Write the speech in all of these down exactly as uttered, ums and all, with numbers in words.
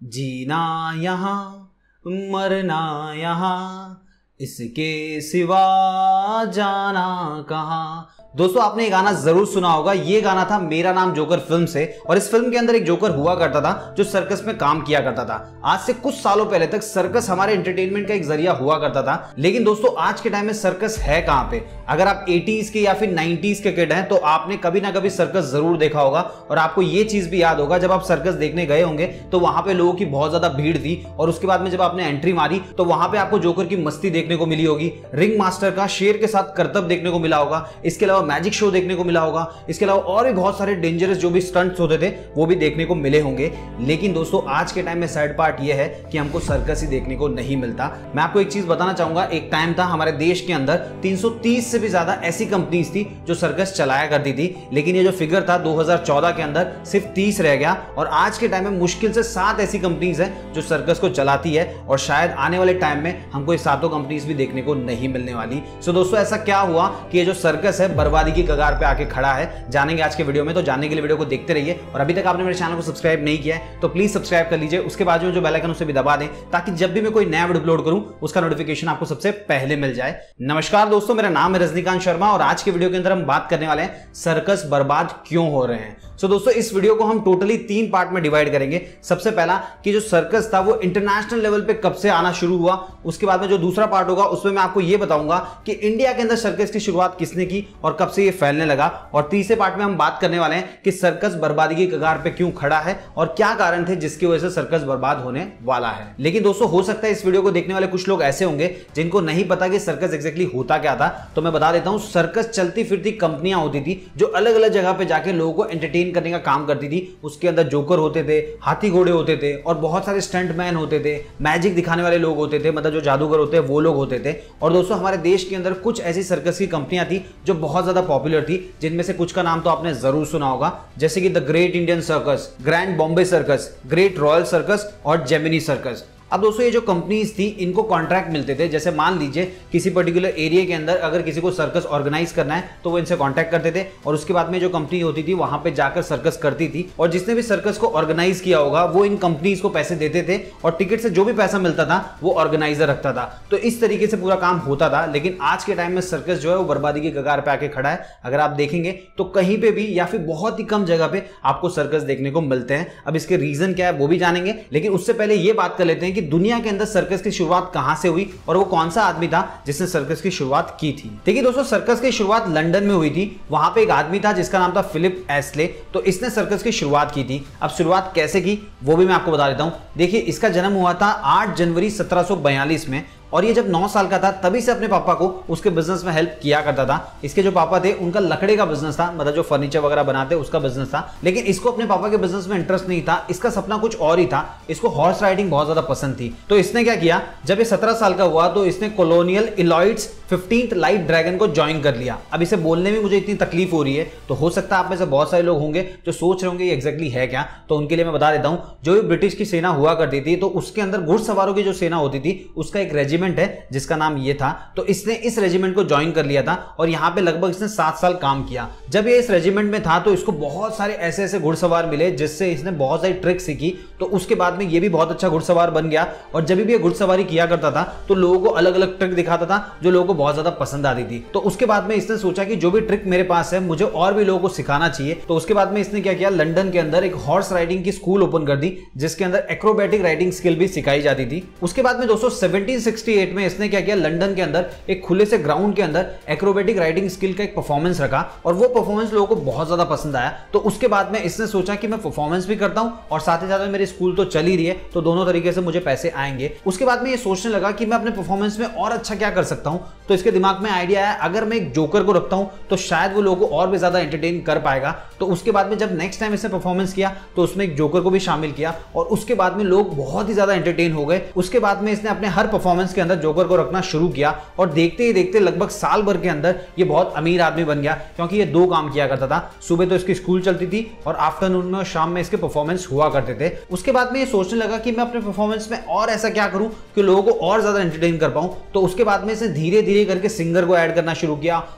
जीना यहाँ मरना यहाँ, इसके सिवा जाना कहाँ। दोस्तों आपने ये गाना जरूर सुना होगा। ये गाना था मेरा नाम जोकर फिल्म से, और इस फिल्म के अंदर एक जोकर हुआ करता था जो सर्कस में काम किया करता था। आज से कुछ सालों पहले तक सर्कस हमारे एंटरटेनमेंट का एक जरिया हुआ करता था, लेकिन दोस्तों आज के टाइम में सर्कस है कहां पे। अगर आप एटीज़ के या फिर नाइंटीज़ के किड हैं तो आपने कभी ना कभी सर्कस जरूर देखा होगा, और आपको ये चीज भी याद होगा जब आप सर्कस देखने गए होंगे तो वहां पे लोगों की बहुत ज्यादा भीड़ थी, और उसके बाद में जब आपने एंट्री मारी तो वहां पे आपको जोकर की मस्ती देखने को मिली होगी, रिंग मास्टर का शेर के साथ करतब देखने को मिला होगा, इसके अलावा मैजिक शो देखने को मिला होगा, इसके अलावा और भी बहुत सारे डेंजरस जो भी स्टंट्स होते थे वो भी देखने को मिले होंगे। लेकिन दोस्तों आज के टाइम में सैड पार्ट ये है कि हमको सर्कस ही देखने को नहीं मिलता। मैं आपको एक चीज बताना चाहूंगा, एक टाइम था हमारे देश के अंदर तीन सौ तीस से भी ज्यादा ऐसी कंपनीज थी जो सर्कस चलाया करती थी, लेकिन ये जो फिगर था दो हज़ार चौदह के अंदर सिर्फ तीस रह गया, और आज के टाइम में मुश्किल से सात ऐसी कंपनीज हैं जो सर्कस को चलाती है, और शायद आने वाले टाइम में हमको ये सातों कंपनीज भी देखने को नहीं मिलने वाली। सो दोस्तों ऐसा क्या हुआ कि ये जो सर्कस है बर्बादी की कगार पे आके खड़ा है, जानेंगे आज के वीडियो में। तो जानने के लिए वीडियो को देखते रहिए, और अभी तक आपने मेरे चैनल को सब्सक्राइब नहीं किया है तो प्लीज सब्सक्राइब कर लीजिए, उसके बाद जो बेल आइकन उसे भी दबा दें ताकि जब भी मैं कोई नया वीडियो अपलोड करूं उसका नोटिफिकेशन आपको सबसे पहले मिल जाए। नमस्कार दोस्तों, मेरा नाम है रजनीकांत शर्मा, और आज के वीडियो के अंदर हम बात करने वाले हैं सर्कस बर्बाद क्यों हो रहे हैं। सो so, दोस्तों इस वीडियो को हम टोटली तीन पार्ट में डिवाइड करेंगे। सबसे पहला कि जो सर्कस था वो इंटरनेशनल लेवल पे कब से आना शुरू हुआ, उसके बाद में जो दूसरा पार्ट होगा उसमें मैं आपको ये बताऊंगा कि इंडिया के अंदर सर्कस की शुरुआत किसने की और कब से ये फैलने लगा, और तीसरे पार्ट में हम बात करने वाले हैं कि सर्कस बर्बादी की कगार पे क्यों खड़ा है और क्या कारण थे जिसकी वजह से सर्कस बर्बाद होने वाला है। लेकिन दोस्तों हो सकता है इस वीडियो को देखने वाले कुछ लोग ऐसे होंगे जिनको नहीं पता कि सर्कस एग्जैक्टली होता क्या था, तो मैं बता देता हूं। सर्कस चलती फिरती कंपनियां होती थी जो अलग अलग जगह पे जाके लोगों को एंटरटेन करने का काम करती थी। उसके अंदर जोकर होते थे, हाथी घोड़े होते थे, और बहुत सारे स्टंटमैन होते थे, मैजिक दिखाने वाले लोग होते थे, मतलब जो जादूगर होते हैं वो लोग होते थे। और दोस्तों हमारे देश के अंदर कुछ ऐसी सर्कस की कंपनियां थी जो बहुत ज्यादा पॉपुलर थी, जिनमें से कुछ का नाम तो आपने जरूर सुना होगा, जैसे कि the great Indian circus, grand Bombay circus, great royal circus और जेमिनी सर्कस। अब दोस्तों ये जो कंपनीज थी इनको कॉन्ट्रैक्ट मिलते थे, जैसे मान लीजिए किसी पर्टिकुलर एरिया के अंदर अगर किसी को सर्कस ऑर्गेनाइज करना है तो वो इनसे कॉन्ट्रैक्ट करते थे, और उसके बाद में जो कंपनी होती थी वहां पे जाकर सर्कस करती थी, और जिसने भी सर्कस को ऑर्गेनाइज किया होगा वो इन कंपनीज को पैसे देते थे, और टिकट से जो भी पैसा मिलता था वो ऑर्गेनाइजर रखता था। तो इस तरीके से पूरा काम होता था। लेकिन आज के टाइम में सर्कस जो है वो बर्बादी की कगार पे आके खड़ा है। अगर आप देखेंगे तो कहीं पे भी या फिर बहुत ही कम जगह पे आपको सर्कस देखने को मिलते हैं। अब इसके रीजन क्या है वो भी जानेंगे, लेकिन उससे पहले ये बात कर लेते हैं कि दुनिया के अंदर सर्कस की शुरुआत कहां से हुई और वो कौन सा आदमी था जिसने सर्कस की शुरुआत की थी। देखिए दोस्तों सर्कस की शुरुआत लंदन में हुई थी। वहां पे एक आदमी था जिसका नाम था फिलिप एस्ले, तो इसने सर्कस की शुरुआत की थी। अब शुरुआत कैसे की वो भी मैं आपको बता देता हूं। देखिए इसका जन्म हुआ था आठ जनवरी सत्रह सौ बयालीस में, और ये जब नौ साल का था तभी से अपने पापा को उसके बिजनेस में हेल्प किया करता था। इसके जो पापा थे उनका लकड़े का बिजनेस था, मतलब जो फर्नीचर वगैरह बनाते उसका बिजनेस था, लेकिन इसको अपने पापा के बिजनेस में इंटरेस्ट नहीं था। इसका सपना कुछ और ही था, इसको हॉर्स राइडिंग बहुत ज्यादा पसंद थी। तो इसने क्या किया, जब ये सत्रह साल का हुआ तो इसने colonial Elliott's fifteenth light dragoon को ज्वाइन कर लिया। अब इसे बोलने में मुझे इतनी तकलीफ हो रही है, तो हो सकता है आप में से बहुत सारे लोग होंगे जो सोच रहे होंगे ये एग्जैक्टली है क्या, तो उनके लिए मैं बता देता हूं। जो भी ब्रिटिश की सेना हुआ करती थी तो उसके अंदर घुड़सवारों की जो सेना होती थी उसका एक रेजिमेंट है जिसका नाम ये था। तो इसने इस रेजिमेंट को ज्वाइन कर लिया था, और यहाँ पे लगभग इसने सात साल काम किया। जब ये इस रेजिमेंट में था तो इसको बहुत सारे ऐसे ऐसे घुड़सवार मिले जिससे इसने बहुत सारी ट्रिक सीखी। तो उसके बाद में ये भी बहुत अच्छा घुड़सवार बन गया, और जब भी ये घुड़सवारी किया करता था तो लोगों को अलग अलग ट्रिक दिखाता था जो लोगों को बहुत ज्यादा पसंद आती थी। तो उसके बाद में इसने सोचा कि जो भी ट्रिक मेरे पास है मुझे और भी लोगों को सिखाना चाहिए। तो उसके बाद में इसने क्या किया, लंदन के अंदर एक हॉर्स राइडिंग की स्कूल ओपन कर दी जिसके अंदर एक्रोबैटिक राइडिंग स्किल भी सिखाई जाती थी। उसके बाद में दोस्तों सत्रह सौ अड़सठ में इसने क्या किया, लंदन के अंदर एक खुले से ग्राउंड के अंदर एक्रोबैटिक राइडिंग स्किल का एक परफॉर्मेंस रखा, और वो परफॉर्मेंस लोगों को बहुत ज्यादा पसंद आया। तो उसके बाद में इसने सोचा कि मैं परफॉर्मेंस भी करता हूं और साथ ही साथ में मेरी स्कूल तो चल ही रही है, तो दोनों तरीके से मुझे पैसे आएंगे। उसके बाद में ये सोचने लगा कि मैं अपने परफॉर्मेंस में और अच्छा क्या कर सकता हूं। तो इसके दिमाग में आइडिया आया, अगर मैं एक जोकर को रखता हूं तो शायद वो लोगों को और भी ज्यादा एंटरटेन कर पाएगा। तो उसके बाद में जब नेक्स्ट टाइम इसने परफॉर्मेंस किया तो उसमें एक जोकर को भी शामिल किया, और उसके बाद में लोग बहुत ही ज्यादा एंटरटेन हो गए। उसके बाद में इसने अपने हर परफॉर्मेंस के अंदर जोकर को रखना शुरू किया, और देखते ही देखते लगभग साल भर के अंदर ये बहुत अमीर आदमी बन गया, क्योंकि ये दो काम किया करता था। सुबह तो इसकी स्कूल चलती थी और आफ्टरनून में और शाम में इसके परफॉर्मेंस हुआ करते थे। उसके बाद में ये सोचने लगा कि मैं अपने परफॉर्मेंस में और ऐसा क्या करूं कि लोगों को और ज्यादा एंटरटेन कर पाऊं। तो उसके बाद में इसे धीरे धीरे करके सिंगर को ऐड करना शुरू किया,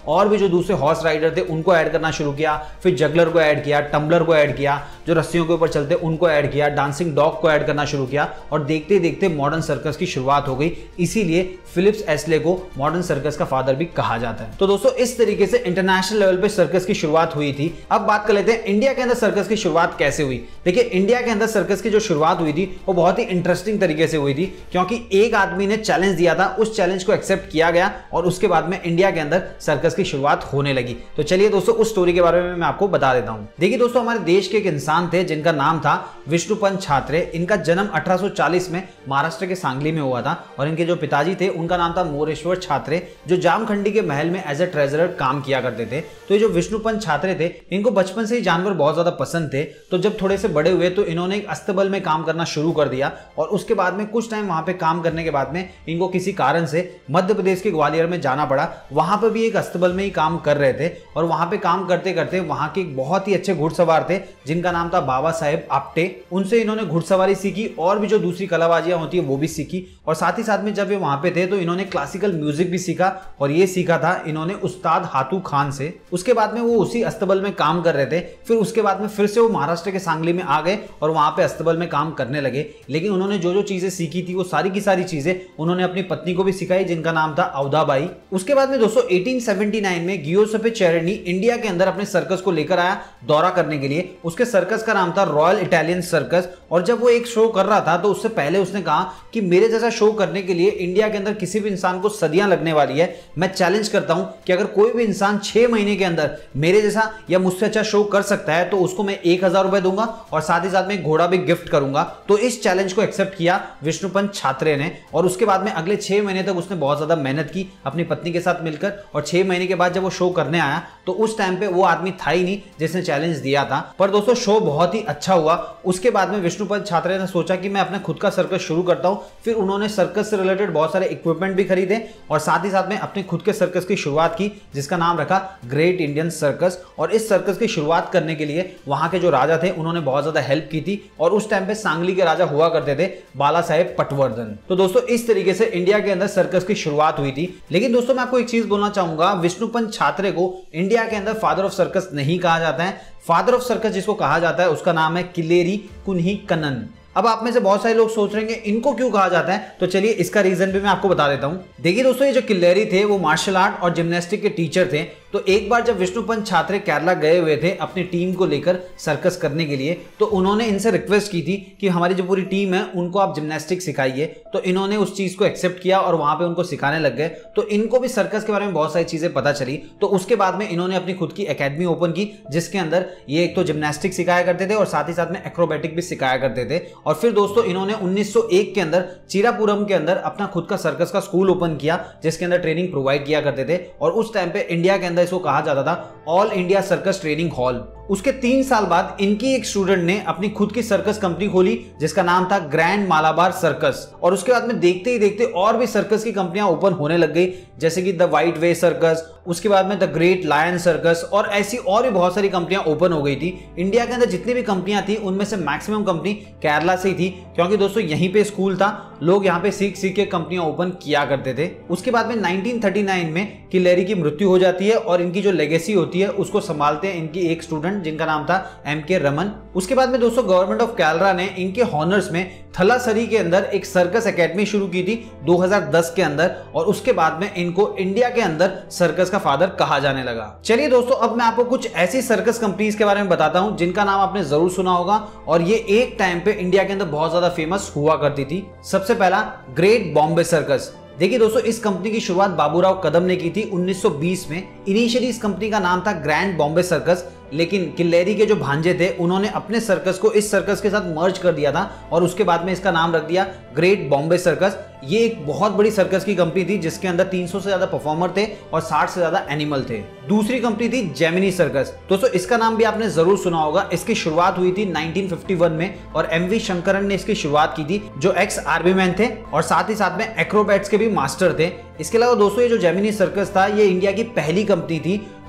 और भी जो दूसरे हॉर्स राइडर थे उनको ऐड करना शुरू किया, फिर जगलर को ऐड किया, टम्बलर को ऐड किया, जो रस्सियों के ऊपर चलते उनको ऐड किया, डांसिंग डॉग को ऐड करना शुरू किया और देखते देखते मॉडर्न सर्कस की शुरुआत हो गई। इसीलिए फिलिप्स एस्ले को मॉडर्न सर्कस का फादर भी कहा जाता है। तो दोस्तों इस तरीके से इंटरनेशनल लेवल पे सर्कस की शुरुआत हुई थी। अब बात कर लेते हैं इंडिया के अंदर सर्कस की शुरुआत कैसे हुई। देखिए इंडिया के अंदर सर्कस की जो शुरुआत हुई थी वो बहुत ही इंटरेस्टिंग तरीके से हुई थी, क्योंकि एक आदमी ने चैलेंज दिया था, उस चैलेंज को एक्सेप्ट किया गया और उसके बाद में इंडिया के अंदर सर्कस की शुरुआत होने लगी। तो चलिए दोस्तों उस स्टोरी के बारे में मैं आपको बता देता हूं। देखिए दोस्तों हमारे देश के एक इंसान थे जिनका नाम था विष्णुपंत छात्रे। इनका जन्म अठारह सौ चालीस में महाराष्ट्र के सांगली में हुआ था और इनके जो पिताजी थे उनका नाम था मोरेश्वर छात्रे, जो जामखंडी के महल में एज ए ट्रेजरर काम किया करते थे। तो ये जो विष्णुपंत छात्रे थे इनको बचपन से ही जानवर बहुत ज्यादा पसंद थे। तो जब थोड़े से बड़े हुए तो इन्होंने एक अस्तबल में काम करना शुरू कर दिया और उसके बाद में कुछ टाइम वहां पे काम करने के बाद में इनको किसी कारण से मध्य प्रदेश के ग्वालियर में जाना पड़ा। वहां पर भी एक अस्तबल में ही काम कर रहे थे और वहां पे काम करते करते वहां के एक बहुत ही अच्छे घुड़सवार थे जिनका नाम था बाबा साहेब आप्टे। उनसे इन्होंने घुड़सवारी सीखी और भी जो दूसरी कलाबाजियां होती है वो भी सीखी और साथ ही साथ में जब ये वहां पे थे तो इन्होंने क्लासिकल म्यूजिक भी सीखा और ये सीखा था इन्होंने उस्ताद हाथू खान से। उसके बाद में वो उसी अस्तबल में काम कर रहे थे। फिर उसके बाद में फिर से वो महाराष्ट्र के सांगली में आ गए और वहां पे अस्तबल में काम करने लगे। लेकिन उन्होंने जो जो चीजें सीखी थी वो सारी की सारी चीजें उन्होंने अपनी पत्नी को भी सिखाई जिनका नाम था अवधाबाई। उसके बाद में दोस्तों अठारह सौ उन्यासी में गियोसेपे चेरेनी इंडिया के अंदर अपने सर्कस को लेकर आया दौरा करने के लिए। उसके सर्कस का नाम था रॉयल इटालियन सर्कस और जब वो एक शो कर रहा था तो उससे पहले उसने कहा कि मेरे जैसा शो करने के लिए इंडिया के अंदर किसी भी इंसान को सदियां लगने वाली है। मैं चैलेंज करता हूं कि अगर कोई भी इंसान छह महीने के अंदर मेरे जैसा या मुझसे अच्छा शो कर सकता है तो उसको मैं एक हजार रुपए दूंगा और साथ ही साथ में घोड़ा भी गिफ्ट करूंगा। तो इस चैलेंज को एक्सेप्ट किया विष्णुपंत छात्रे ने और उसके बाद में अगले छह महीने तक उसने बहुत ज्यादा मेहनत की अपनी पत्नी के साथ मिलकर और छह महीने के बाद जब वो शो करने आया तो उस टाइम पे वो आदमी था ही नहीं जिसने चैलेंज दिया था। पर दोस्तों शो बहुत ही अच्छा हुआ। उसके बाद में विष्णुपंत छात्रे ने सोचा कि मैं अपना खुद का सर्कस शुरू करता हूं। फिर उन्होंने सर्कस से रिलेटेड बहुत सारे इक्विपमेंट भी खरीदे और साथ ही साथ में अपने खुद के सर्कस की शुरुआत की जिसका नाम रखा ग्रेट इंडियन सर्कस। और इस सर्कस की शुरुआत करने के लिए वहां के जो राजा थे उन्होंने बहुत ज्यादा हेल्प की थी और उस टाइम पे सांगली के राजा हुआ करते थे बाला साहेब पटवर्धन। तो दोस्तों इस तरीके से इंडिया के अंदर सर्कस की शुरुआत हुई थी। लेकिन दोस्तों मैं आपको एक चीज बोलना चाहूंगा, विष्णुपंत छात्रे को इंडिया के अंदर फादर ऑफ सर्कस नहीं कहा जाता है। फादर ऑफ सर्कस जिसको कहा जाता है उसका नाम है किलेरी कुन्हीकनन। अब आप में से बहुत सारे लोग सोच रहे हैं इनको क्यों कहा जाता है, तो चलिए इसका रीजन भी मैं आपको बता देता हूं। देखिए दोस्तों ये जो किल्लेरी थे वो मार्शल आर्ट और जिम्नास्टिक के टीचर थे। तो एक बार जब विष्णुपंत छात्रे केरला गए हुए थे अपनी टीम को लेकर सर्कस करने के लिए तो उन्होंने इनसे रिक्वेस्ट की थी कि हमारी जो पूरी टीम है उनको आप जिम्नास्टिक सिखाइए। तो इन्होंने उस चीज को एक्सेप्ट किया और वहां पे उनको सिखाने लग गए। तो इनको भी सर्कस के बारे में बहुत सारी चीजें पता चली। तो उसके बाद में इन्होंने अपनी खुद की एकेडमी ओपन की जिसके अंदर ये एक तो जिम्नास्टिक सिखाया करते थे और साथ ही साथ में एक्रोबैटिक भी सिखाया करते थे। और फिर दोस्तों इन्होंने उन्नीस सौ एक के अंदर चिरापुरम के अंदर अपना खुद का सर्कस का स्कूल ओपन किया जिसके अंदर ट्रेनिंग प्रोवाइड किया करते थे और उस टाइम पे इंडिया के अंदर इसको कहा जाता था all India circus training hall. उसके तीन साल बाद इनकी एक स्टूडेंट ने अपनी खुद की सर्कस कंपनी खोली जिसका नाम था ग्रैंड मालाबार सर्कस। और उसके बाद में देखते ही देखते और भी सर्कस की कंपनियां ओपन होने लग गई जैसे कि द व्हाइट वे सर्कस, उसके बाद में द ग्रेट लायन सर्कस और ऐसी और भी बहुत सारी कंपनियां ओपन हो गई थी। इंडिया के अंदर जितनी भी कंपनियां थी उनमें से मैक्सिमम कंपनी केरला से ही थी क्योंकि दोस्तों यहीं पे स्कूल था, लोग यहाँ पे सीख सीख के कंपनियां ओपन किया करते थे। उसके बाद में नाइनटीन थर्टी नाइन में किलेरी की मृत्यु हो जाती है और इनकी जो लेगेसी होती है उसको संभालते हैं इनकी एक स्टूडेंट जिनका नाम था एम के रमन। उसके बाद में दोस्तों गवर्नमेंट ऑफ केरला ने इनके हॉनर्स में थलासरी के अंदर एक सर्कस एकेडमी शुरू की थी दो हज़ार दस के अंदर और उसके बाद में इनको इंडिया के अंदर सर्कस का फादर कहा जाने लगा। चलिए दोस्तों अब मैं आपको कुछ ऐसी सर्कस कंपनीज के बारे में बताता हूं जिनका नाम आपने जरूर सुना होगा और ये एक टाइम पे इंडिया के अंदर बहुत ज्यादा फेमस हुआ करती थी। सबसे पहला ग्रेट बॉम्बे सर्कस। देखिए दोस्तों इस कंपनी की शुरुआत बाबूराव कदम ने की थी उन्नीस सौ बीस में। इनिशियली इस कंपनी का नाम था ग्रैंड बॉम्बे सर्कस, लेकिन किल्लेरी के जो भांजे थे उन्होंने अपने सर्कस को इस सर्कस के साथ मर्ज कर दिया था और उसके बाद में इसका नाम रख दिया ग्रेट बॉम्बे सर्कस। ये एक बहुत बड़ी सर्कस की कंपनी थी जिसके अंदर तीन सौ से ज्यादा परफॉर्मर थे और साठ से ज्यादा एनिमल थे। दूसरी कंपनी थी जेमिनी सर्कस। दोस्तों इसका नाम भी आपने जरूर सुना होगा। इसकी शुरुआत हुई थी नाइनटीन फिफ्टी वन में और एम वी शंकरन ने इसकी शुरुआत की थी जो एक्स आर्मी मैन थे और साथ ही साथ में एक्रोबैट्स के भी मास्टर थे। इसके अलावा दोस्तों ये जो जेमिनी सर्कस था ये इंडिया की पहली कंपनी थी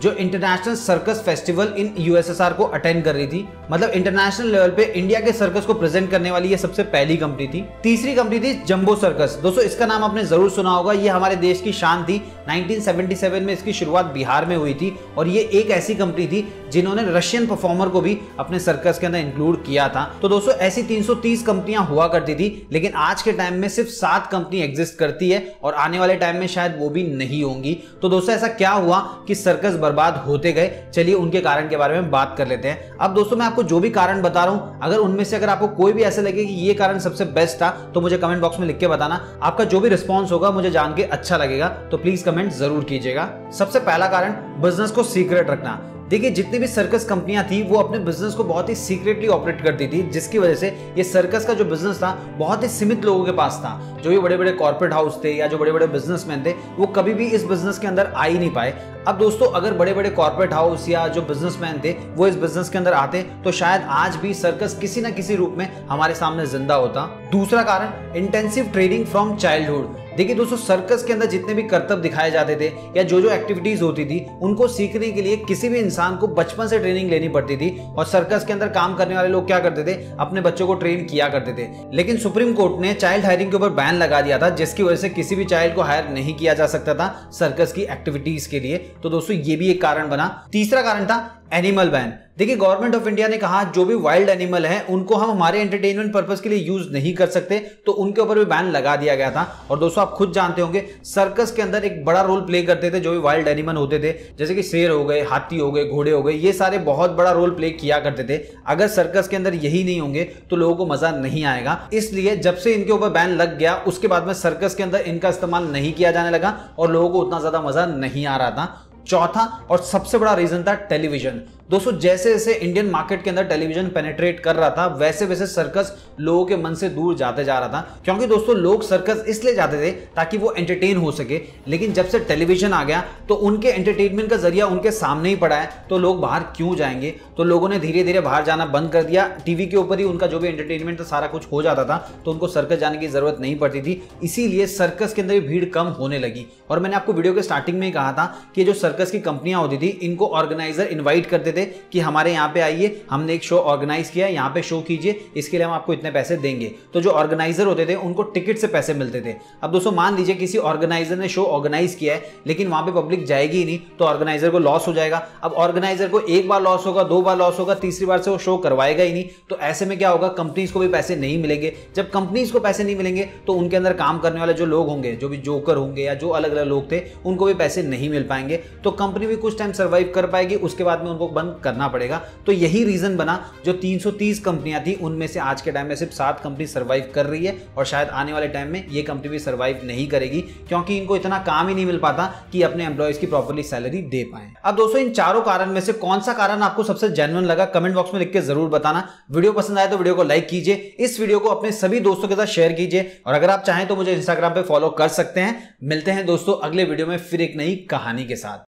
जो international circus festival in USSR को अटेंड कर रही थी। मतलब इंटरनेशनल लेवल पे इंडिया के सर्कस को प्रेजेंट करने वाली ये सबसे पहली कंपनी थी। तीसरी कंपनी थी जंबो सर्कस। दोस्तों इसका नाम आपने जरूर सुना होगा, ये हमारे देश की शान थी। नाइनटीन सेवेंटी सेवन में इसकी शुरुआत बिहार में हुई थी और ये एक ऐसी कंपनी थी जिन्होंने रशियन परफॉर्मर को भी अपने सर्कस के अंदर इंक्लूड किया था। तो दोस्तों ऐसी तीन सौ तीस कंपनियां हुआ करती थी, लेकिन आज के टाइम में सिर्फ सात कंपनी एग्जिस्ट करती है और आने वाले टाइम में शायद वो भी नहीं होंगी। तो दोस्तों ऐसा क्या हुआ कि सर्कस बर्बाद होते गए, चलिए उनके कारण के बारे में बात कर लेते हैं। अब दोस्तों मैं आपको जो भी कारण बता रहा हूं, अगर उनमें से अगर आपको कोई भी ऐसा लगे कि ये कारण सबसे बेस्ट था तो मुझे कमेंट बॉक्स में लिख के बताना। आपका जो भी रिस्पॉन्स होगा मुझे जान के अच्छा लगेगा, तो प्लीज कमेंट जरूर कीजिएगा। सबसे पहला कारण, बिजनेस को सीक्रेट रखना। देखिए जितनी भी सर्कस कंपनियां थी वो अपने बिजनेस को बहुत ही सीक्रेटली ऑपरेट करती थी, जिसकी वजह से ये सर्कस का जो बिजनेस था बहुत ही सीमित लोगों के पास था। जो भी बड़े बड़े कॉर्पोरेट हाउस थे या जो बड़े बड़े बिजनेसमैन थे वो कभी भी इस बिजनेस के अंदर आ ही नहीं पाए। अब दोस्तों अगर बड़े बड़े कॉर्पोरेट हाउस या जो बिजनेसमैन थे वो इस बिजनेस के अंदर आते तो शायद आज भी सर्कस किसी ना किसी रूप में हमारे सामने जिंदा होता। दूसरा कारण, इंटेंसिव ट्रेनिंग फ्रॉम चाइल्डहुड। देखिए दोस्तों सर्कस के अंदर जितने भी करतब दिखाए जाते थे या जो जो एक्टिविटीज होती थी उनको सीखने के लिए किसी भी इंसान को बचपन से ट्रेनिंग लेनी पड़ती थी और सर्कस के अंदर काम करने वाले लोग क्या करते थे, अपने बच्चों को ट्रेन किया करते थे। लेकिन सुप्रीम कोर्ट ने चाइल्ड हायरिंग के ऊपर बैन लगा दिया था, जिसकी वजह से किसी भी चाइल्ड को हायर नहीं किया जा सकता था सर्कस की एक्टिविटीज के लिए। तो दोस्तों ये भी एक कारण बना। तीसरा कारण था एनिमल बैन। देखिए गवर्नमेंट ऑफ इंडिया ने कहा जो भी वाइल्ड एनिमल है उनको हम हमारे एंटरटेनमेंट पर्पस के लिए यूज नहीं कर सकते, तो उनके ऊपर भी बैन लगा दिया गया था। और दोस्तों आप खुद जानते होंगे सर्कस के अंदर एक बड़ा रोल प्ले करते थे जो भी वाइल्ड एनिमल होते थे, जैसे कि शेर हो गए, हाथी हो गए, घोड़े हो गए, ये सारे बहुत बड़ा रोल प्ले किया करते थे। अगर सर्कस के अंदर यही नहीं होंगे तो लोगों को मजा नहीं आएगा। इसलिए जब से इनके ऊपर बैन लग गया उसके बाद में सर्कस के अंदर इनका इस्तेमाल नहीं किया जाने लगा और लोगों को उतना ज्यादा मजा नहीं आ रहा था। चौथा और सबसे बड़ा रीजन था टेलीविजन। दोस्तों जैसे जैसे इंडियन मार्केट के अंदर टेलीविजन पेनिट्रेट कर रहा था वैसे वैसे सर्कस लोगों के मन से दूर जाते जा रहा था, क्योंकि दोस्तों लोग सर्कस इसलिए जाते थे ताकि वो एंटरटेन हो सके। लेकिन जब से टेलीविजन आ गया तो उनके एंटरटेनमेंट का जरिया उनके सामने ही पड़ा है, तो लोग बाहर क्यों जाएंगे। तो लोगों ने धीरे धीरे बाहर जाना बंद कर दिया, टीवी के ऊपर ही उनका जो भी एंटरटेनमेंट था सारा कुछ हो जाता था, तो उनको सर्कस जाने की जरूरत नहीं पड़ती थी। इसीलिए सर्कस के अंदर भीड़ कम होने लगी। और मैंने आपको वीडियो के स्टार्टिंग में ही कहा था कि जो सर्कस की कंपनियां होती थी इनको ऑर्गेनाइजर इन्वाइट करते थे कि हमारे यहाँ पे आइए, हमने एक शो ऑर्गेनाइज किया है, यहाँ पे शो कीजिए, इसके लिए हम आपको इतने पैसे देंगे। तो जो ऑर्गेनाइजर होते थे उनको टिकट से पैसे मिलते थे। अब दोस्तों मान लीजिए किसी ऑर्गेनाइजर ने शो ऑर्गेनाइज किया है लेकिन वहां पे पब्लिक जाएगी ही नहीं, तो ऑर्गेनाइजर को लॉस हो जाएगा। अब ऑर्गेनाइजर को एक बार लॉस होगा, दो बार लॉस होगा, तीसरी बार से वो शो करवाएगा ही नहीं। तो ऐसे में क्या होगा, कंपनीज को भी पैसे नहीं मिलेंगे। जब कंपनीज को पैसे नहीं मिलेंगे तो उनके अंदर काम करने वाले जो लोग होंगे, जो भी जोकर होंगे या जो अलग अलग लोग थे, उनको भी पैसे नहीं मिल पाएंगे। तो कंपनी भी कुछ टाइम सर्वाइव कर पाएगी, उसके बाद में उनको बंद करना पड़ेगा। तो यही रीजन बना जो तीन सौ तीस कंपनियां थी उनमें से आज के टाइम में सिर्फ सात कंपनी सर्वाइव कर रही है और शायद आने वाले टाइम में ये कंपनी भी सर्वाइव नहीं करेगी, क्योंकि इनको इतना काम ही नहीं मिल पाता कि अपने एम्प्लॉयज की प्रॉपर्ली सैलरी दे पाए। अब दोस्तों इन चारों कारण में से कौन सा कारण आपको सबसे जेन्युइन लगा, कमेंट बॉक्स में लिख के जरूर बताना। वीडियो पसंद आए तो वीडियो को लाइक कीजिए, इस वीडियो को अपने सभी दोस्तों के साथ शेयर कीजिए और अगर आप चाहें तो मुझे इंस्टाग्राम पे फॉलो कर सकते हैं। मिलते हैं दोस्तों अगले वीडियो में फिर एक नई कहानी के साथ।